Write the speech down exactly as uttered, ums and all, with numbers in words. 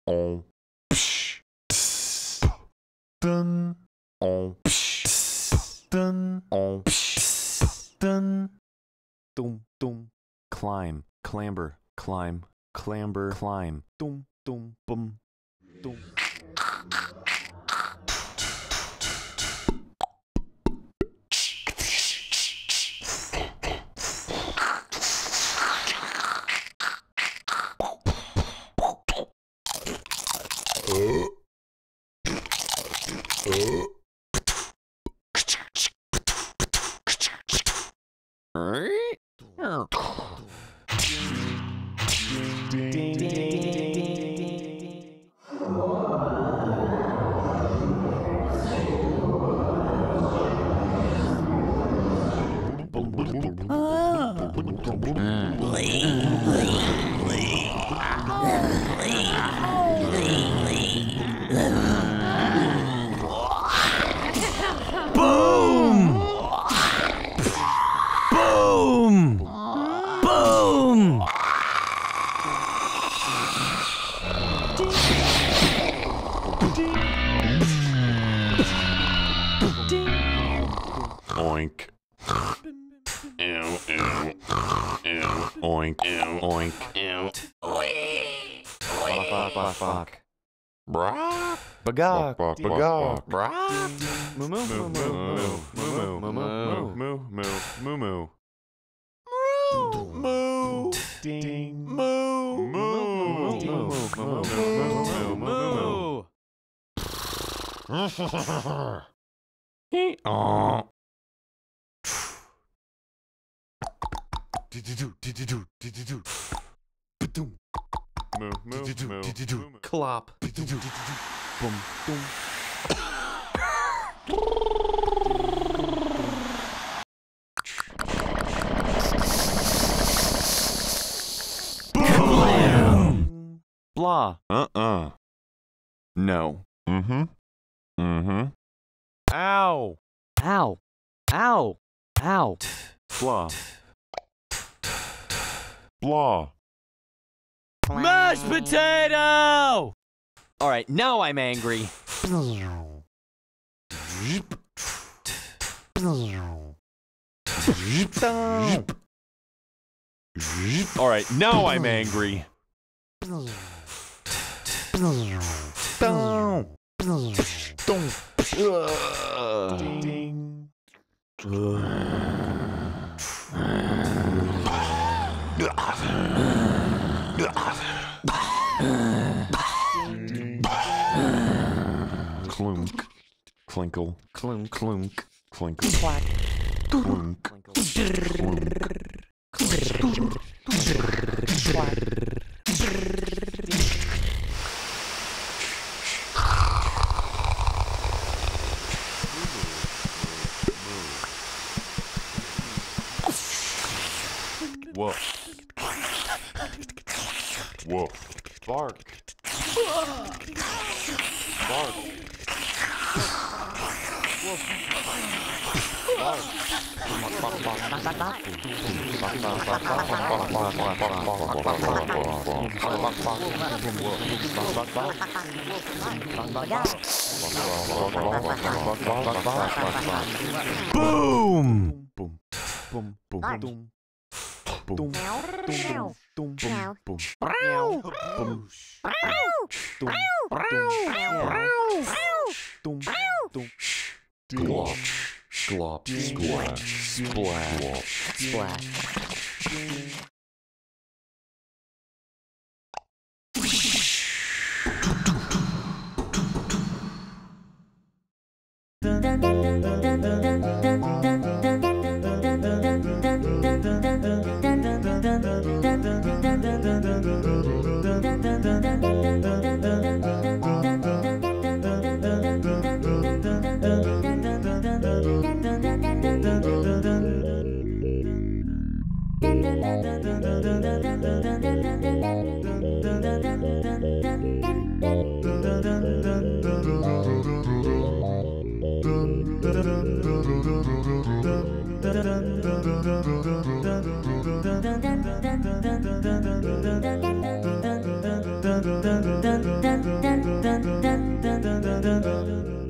on, psh, tss, dun, on, psh, dun, on, psh, dun, dum, dum, climb, clamber, climb, clamber, climb, dum, dum, bum, dum. Boom! Boom! Boom! Oink. Ew, ew, ew, oink, ew, oink, ew. Fuck, fuck, fuck, fuck. Brah. Bagak, Fuck, fuck, bagak. fuck, brah. Moo, moo, moo, moo, moo, moo, moo, moo, moo, moo, moo. Moo. Ding. Moo. Moo. Moo. Moo. Moo. Moo. Hee. Aw. Moo, moo, moo. Clop. Boom, boom. Boom! Blah. Uh-uh. No. Mm-hmm. Mm-hmm. Ow. Ow! Ow! Ow! Blah. Blah. Mashed potato! Alright, now I'm angry. Alright, now I'm angry. Ding. Clunk. Clinkle. Clunk. Clunk. Clinkle. Clack. Clunk. Clunk. Woof. Woof. Bark. Bark. Boom! Boom. Boom. Boom. Boom. Boom. Meow. Boom. Boom. Meow. Boom. Meow. Boom. Meow. Boom. Boom. Glop. Glop. Splash. Splash. Splash. Dun, dun, dun, dun, dun, dun, dun.